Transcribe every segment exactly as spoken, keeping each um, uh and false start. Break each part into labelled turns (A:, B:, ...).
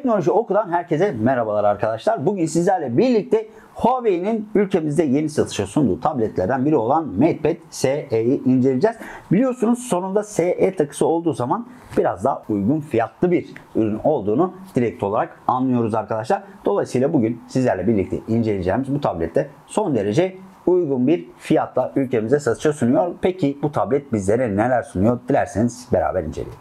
A: Teknoloji Oku'dan herkese merhabalar arkadaşlar. Bugün sizlerle birlikte Huawei'nin ülkemizde yeni satışa sunduğu tabletlerden biri olan MatePad S E'yi inceleyeceğiz. Biliyorsunuz sonunda S E takısı olduğu zaman biraz daha uygun fiyatlı bir ürün olduğunu direkt olarak anlıyoruz arkadaşlar. Dolayısıyla bugün sizlerle birlikte inceleyeceğimiz bu tablette son derece uygun bir fiyatla ülkemize satışa sunuyor. Peki bu tablet bizlere neler sunuyor? Dilerseniz beraber inceleyelim.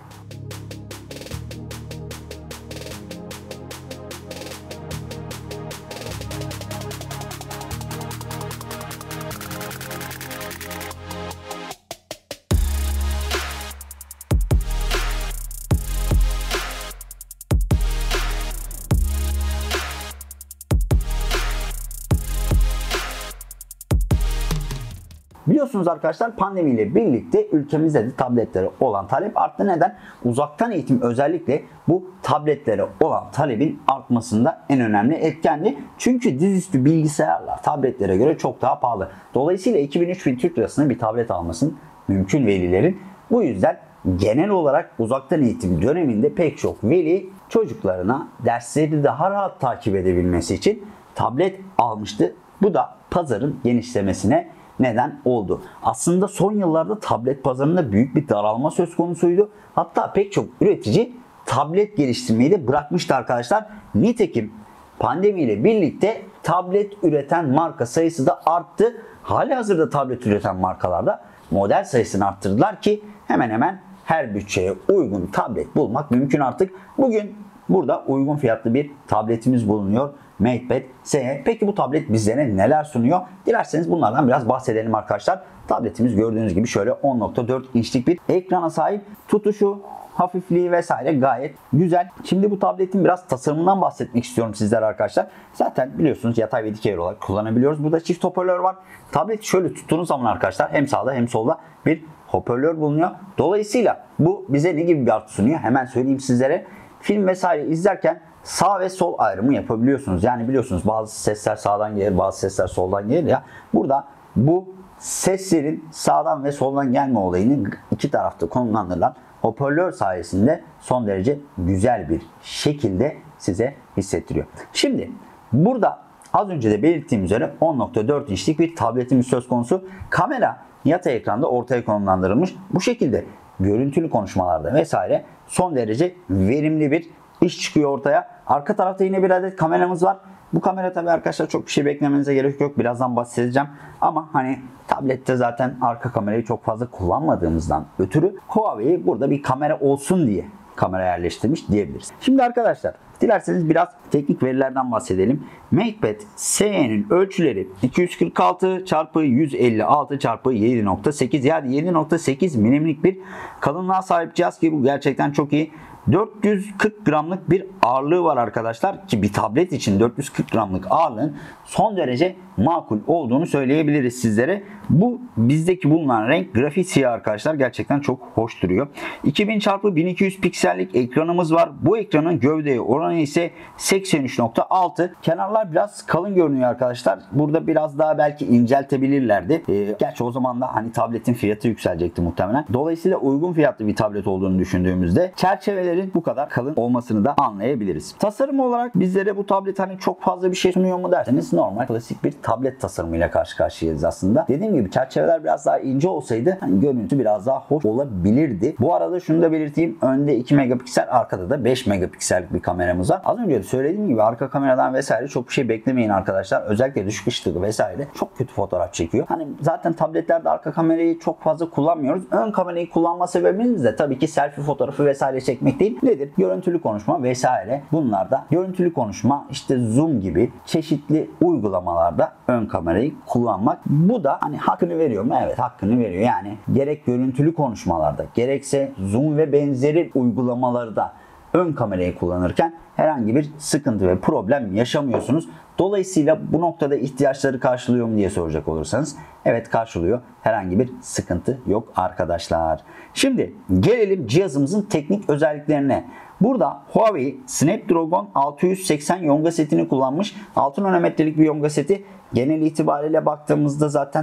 A: Biliyorsunuz arkadaşlar, pandemiyle birlikte ülkemizde de tabletlere olan talep arttı. Neden? Uzaktan eğitim özellikle bu tabletlere olan talebin artmasında en önemli etkendi. Çünkü dizüstü bilgisayarlar tabletlere göre çok daha pahalı. Dolayısıyla iki bin üç bin Türk lirasına bir tablet almasın mümkün velilerin. Bu yüzden genel olarak uzaktan eğitim döneminde pek çok veli çocuklarına dersleri daha rahat takip edebilmesi için tablet almıştı. Bu da pazarın genişlemesine neden oldu. Aslında son yıllarda tablet pazarında büyük bir daralma söz konusuydu. Hatta pek çok üretici tablet geliştirmeyi de bırakmıştı arkadaşlar. Nitekim pandemiyle birlikte tablet üreten marka sayısı da arttı. Halihazırda tablet üreten markalarda model sayısını arttırdılar ki hemen hemen her bütçeye uygun tablet bulmak mümkün artık. Bugün burada uygun fiyatlı bir tabletimiz bulunuyor. MatePad S E. Peki bu tablet bizlere neler sunuyor? Dilerseniz bunlardan biraz bahsedelim arkadaşlar. Tabletimiz gördüğünüz gibi şöyle on nokta dört inçlik bir ekrana sahip. Tutuşu, hafifliği vesaire gayet güzel. Şimdi bu tabletin biraz tasarımından bahsetmek istiyorum sizlere arkadaşlar. Zaten biliyorsunuz yatay ve dikey olarak kullanabiliyoruz. Burada çift hoparlör var. Tablet şöyle tuttuğunuz zaman arkadaşlar hem sağda hem solda bir hoparlör bulunuyor. Dolayısıyla bu bize ne gibi bir artı sunuyor? Hemen söyleyeyim sizlere. Film vesaire izlerken sağ ve sol ayrımı yapabiliyorsunuz. Yani biliyorsunuz bazı sesler sağdan gelir, bazı sesler soldan gelir ya. Burada bu seslerin sağdan ve soldan gelme olayını iki tarafta konumlandırılan hoparlör sayesinde son derece güzel bir şekilde size hissettiriyor. Şimdi burada az önce de belirttiğim üzere on nokta dört inçlik bir tabletimiz söz konusu. Kamera yatay ekranda ortaya konumlandırılmış. Bu şekilde görüntülü konuşmalarda vesaire son derece verimli bir iş çıkıyor ortaya. Arka tarafta yine bir adet kameramız var. Bu kamera tabi arkadaşlar çok bir şey beklemenize gerek yok. Birazdan bahsedeceğim. Ama hani tablette zaten arka kamerayı çok fazla kullanmadığımızdan ötürü Huawei burada bir kamera olsun diye kamera yerleştirmiş diyebiliriz. Şimdi arkadaşlar dilerseniz biraz teknik verilerden bahsedelim. MatePad S E'nin ölçüleri iki yüz kırk altı çarpı yüz elli altı çarpı yedi nokta sekiz, yani yedi nokta sekiz milimlik bir kalınlığa sahip cihaz ki bu gerçekten çok iyi. dört yüz kırk gramlık bir ağırlığı var arkadaşlar ki bir tablet için dört yüz kırk gramlık ağırlığın son derece makul olduğunu söyleyebiliriz sizlere. Bu bizdeki bulunan renk grafit siyah arkadaşlar, gerçekten çok hoş duruyor. iki bin çarpı bin iki yüz piksellik ekranımız var. Bu ekranın gövdeye oranı ise seksen üç nokta altı. Kenarlar biraz kalın görünüyor arkadaşlar. Burada biraz daha belki inceltebilirlerdi. Ee, gerçi o zaman da hani tabletin fiyatı yükselecekti muhtemelen. Dolayısıyla uygun fiyatlı bir tablet olduğunu düşündüğümüzde çerçevelerin bu kadar kalın olmasını da anlayabiliriz. Tasarım olarak bizlere bu tablet hani çok fazla bir şey sunuyor mu derseniz normal klasik bir tablet tasarımıyla karşı karşıyayız aslında. Dediğim gibi çerçeveler biraz daha ince olsaydı hani görüntü biraz daha hoş olabilirdi. Bu arada şunu da belirteyim. Önde iki megapiksel, arkada da beş megapiksellik bir kameramız var. Az önce de söylediğim gibi arka kameradan vesaire çok bir şey beklemeyin arkadaşlar. Özellikle düşük ışıklı vesaire çok kötü fotoğraf çekiyor. Hani zaten tabletlerde arka kamerayı çok fazla kullanmıyoruz. Ön kamerayı kullanma sebebimiz de tabii ki selfie fotoğrafı vesaire çekmek değil. Nedir? Görüntülü konuşma vesaire. Bunlarda görüntülü konuşma, işte zoom gibi çeşitli uygulamalarda ön kamerayı kullanmak. Bu da hani hakkını veriyor mu? Evet, hakkını veriyor. Yani gerek görüntülü konuşmalarda gerekse zoom ve benzeri uygulamalarda ön kamerayı kullanırken herhangi bir sıkıntı ve problem yaşamıyorsunuz. Dolayısıyla bu noktada ihtiyaçları karşılıyor mu diye soracak olursanız evet, karşılıyor. Herhangi bir sıkıntı yok arkadaşlar. Şimdi gelelim cihazımızın teknik özelliklerine. Burada Huawei Snapdragon altı yüz seksen yonga setini kullanmış. altı nanometrelik bir yonga seti. Genel itibariyle baktığımızda zaten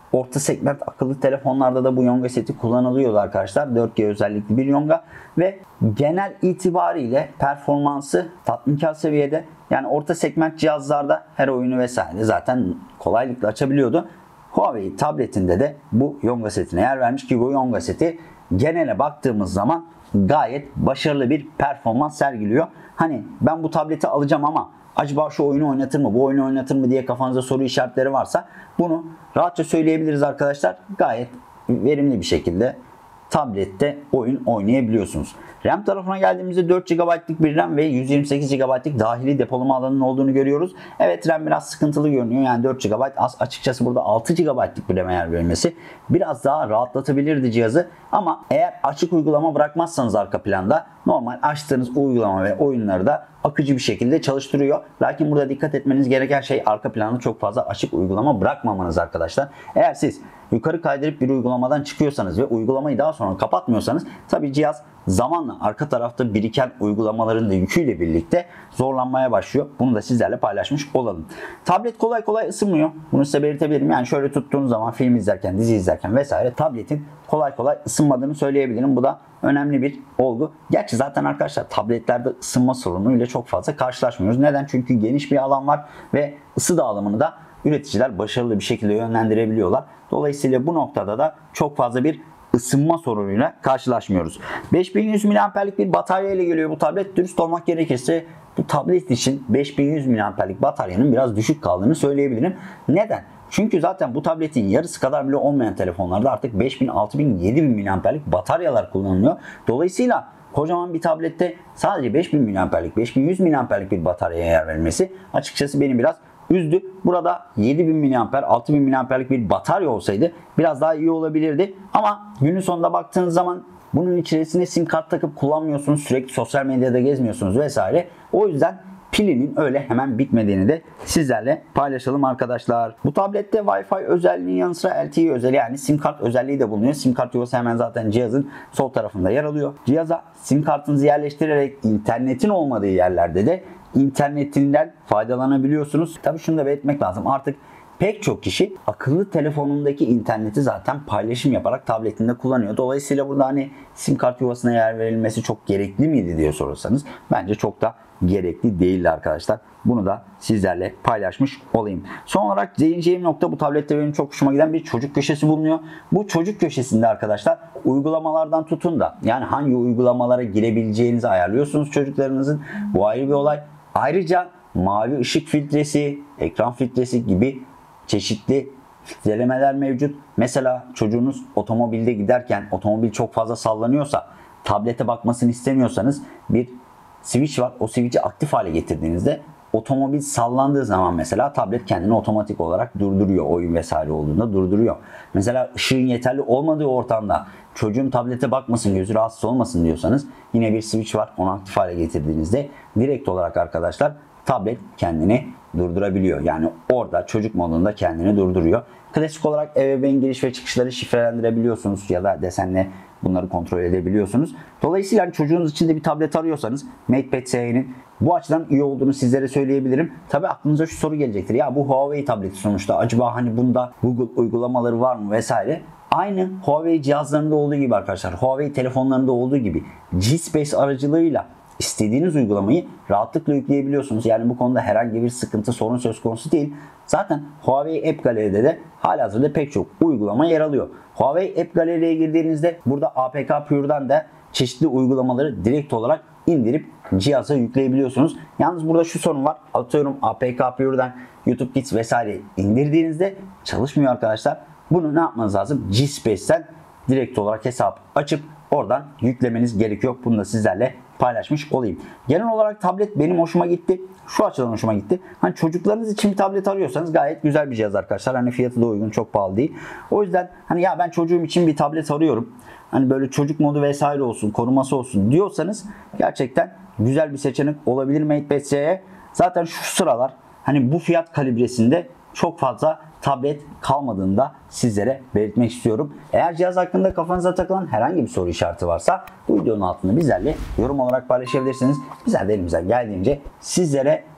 A: orta segment akıllı telefonlarda da bu Yonga seti kullanılıyordu arkadaşlar. dört G özellikli bir Yonga ve genel itibariyle performansı tatminkar seviyede. Yani orta segment cihazlarda her oyunu vesaire zaten kolaylıkla açabiliyordu. Huawei tabletinde de bu Yonga setine yer vermiş ki bu Yonga seti genele baktığımız zaman gayet başarılı bir performans sergiliyor. Hani ben bu tableti alacağım ama acaba şu oyunu oynatır mı, bu oyunu oynatır mı diye kafanızda soru işaretleri varsa bunu rahatça söyleyebiliriz arkadaşlar. Gayet verimli bir şekilde tablette oyun oynayabiliyorsunuz. RAM tarafına geldiğimizde dört gigabaytlık bir RAM ve yüz yirmi sekiz gigabaytlık dahili depolama alanının olduğunu görüyoruz. Evet, RAM biraz sıkıntılı görünüyor. Yani dört gigabayt az. Açıkçası burada altı gigabaytlık bir RAM'e yer verilmesi biraz daha rahatlatabilirdi cihazı. Ama eğer açık uygulama bırakmazsanız arka planda normal açtığınız uygulama ve oyunları da akıcı bir şekilde çalıştırıyor. Lakin burada dikkat etmeniz gereken şey arka planda çok fazla açık uygulama bırakmamanız arkadaşlar. Eğer siz yukarı kaydırıp bir uygulamadan çıkıyorsanız ve uygulamayı daha sonra kapatmıyorsanız tabi cihaz zamanla arka tarafta biriken uygulamaların da yüküyle birlikte zorlanmaya başlıyor. Bunu da sizlerle paylaşmış olalım. Tablet kolay kolay ısınmıyor. Bunu size belirtebilirim. Yani şöyle tuttuğunuz zaman film izlerken, dizi izlerken vesaire tabletin kolay kolay ısınmadığını söyleyebilirim. Bu da önemli bir olgu. Gerçi zaten arkadaşlar tabletlerde ısınma sorunuyla çok fazla karşılaşmıyoruz. Neden? Çünkü geniş bir alan var ve ısı dağılımını da üreticiler başarılı bir şekilde yönlendirebiliyorlar. Dolayısıyla bu noktada da çok fazla bir ısınma sorunuyla karşılaşmıyoruz. beş bin yüz miliamperlik bir batarya ile geliyor bu tablet. Dürüst olmak gerekirse bu tablet için beş bin yüz miliamperlik bataryanın biraz düşük kaldığını söyleyebilirim. Neden? Çünkü zaten bu tabletin yarısı kadar bile olmayan telefonlarda artık beş bin, altı bin, yedi bin miliamperlik bataryalar kullanılıyor. Dolayısıyla kocaman bir tablette sadece beş bin miliamperlik, beş bin yüz miliamperlik bir bataryaya yer verilmesi açıkçası beni biraz üzdü. Burada yedi bin miliamper, altı bin miliamperlik bir batarya olsaydı biraz daha iyi olabilirdi. Ama günün sonunda baktığınız zaman bunun içerisine sim kart takıp kullanmıyorsunuz. Sürekli sosyal medyada gezmiyorsunuz vesaire. O yüzden pilinin öyle hemen bitmediğini de sizlerle paylaşalım arkadaşlar. Bu tablette Wi-Fi özelliğinin yanı sıra L T E özelliği, yani sim kart özelliği de bulunuyor. Sim kart yuvası hemen zaten cihazın sol tarafında yer alıyor. Cihaza sim kartınızı yerleştirerek internetin olmadığı yerlerde de internetinden faydalanabiliyorsunuz. Tabii şunu da belirtmek lazım. Artık pek çok kişi akıllı telefonundaki interneti zaten paylaşım yaparak tabletinde kullanıyor. Dolayısıyla burada hani sim kart yuvasına yer verilmesi çok gerekli miydi diye sorarsanız bence çok da gerekli değildi arkadaşlar. Bunu da sizlerle paylaşmış olayım. Son olarak değineceğim nokta, bu tablette benim çok hoşuma giden bir çocuk köşesi bulunuyor. Bu çocuk köşesinde arkadaşlar uygulamalardan tutun da yani hangi uygulamalara girebileceğinizi ayarlıyorsunuz çocuklarınızın. Bu ayrı bir olay. Ayrıca mavi ışık filtresi, ekran filtresi gibi çeşitli filtrelemeler mevcut. Mesela çocuğunuz otomobilde giderken otomobil çok fazla sallanıyorsa tablete bakmasını istemiyorsanız bir switch var. O switch'i aktif hale getirdiğinizde otomobil sallandığı zaman mesela tablet kendini otomatik olarak durduruyor. Oyun vesaire olduğunda durduruyor. Mesela ışığın yeterli olmadığı ortamda çocuğum tablete bakmasın, gözü rahatsız olmasın diyorsanız yine bir switch var. Onu aktif hale getirdiğinizde direkt olarak arkadaşlar tablet kendini durdurabiliyor. Yani orada çocuk modunda kendini durduruyor. Klasik olarak ebeveyn giriş ve çıkışları şifrelendirebiliyorsunuz ya da desenle bunları kontrol edebiliyorsunuz. Dolayısıyla hani çocuğunuz için de bir tablet arıyorsanız MatePad S E'nin bu açıdan iyi olduğunu sizlere söyleyebilirim. Tabi aklınıza şu soru gelecektir. Ya bu Huawei tableti sonuçta, acaba hani bunda Google uygulamaları var mı vesaire. Aynı Huawei cihazlarında olduğu gibi arkadaşlar, Huawei telefonlarında olduğu gibi G-Space aracılığıyla istediğiniz uygulamayı rahatlıkla yükleyebiliyorsunuz. Yani bu konuda herhangi bir sıkıntı, sorun söz konusu değil. Zaten Huawei App Gallery'de de halihazırda pek çok uygulama yer alıyor. Huawei App Gallery'ye girdiğinizde burada A P K Pure'dan da çeşitli uygulamaları direkt olarak indirip cihaza yükleyebiliyorsunuz. Yalnız burada şu sorun var. Atıyorum A P K Pure'dan YouTube Kids vesaire indirdiğinizde çalışmıyor arkadaşlar. Bunu ne yapmanız lazım? G-Space'ten direkt olarak hesap açıp oradan yüklemeniz gerekiyor. Bunu da sizlerle paylaşmış olayım. Genel olarak tablet benim hoşuma gitti. Şu açıdan hoşuma gitti. Hani çocuklarınız için bir tablet arıyorsanız gayet güzel bir cihaz arkadaşlar. Hani fiyatı da uygun, çok pahalı değil. O yüzden hani ya ben çocuğum için bir tablet arıyorum, hani böyle çocuk modu vesaire olsun, koruması olsun diyorsanız gerçekten güzel bir seçenek olabilir MatePad S'ye. Zaten şu sıralar hani bu fiyat kalibresinde çok fazla tablet kalmadığında sizlere belirtmek istiyorum. Eğer cihaz hakkında kafanıza takılan herhangi bir soru işareti varsa bu videonun altında bizlerle yorum olarak paylaşabilirsiniz. Bizler de elimizden geldiğince sizlere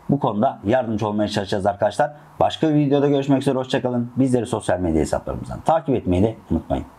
A: bu konuda yardımcı olmaya çalışacağız arkadaşlar. Başka bir videoda görüşmek üzere. Hoşçakalın. Bizleri sosyal medya hesaplarımızdan takip etmeyi de unutmayın.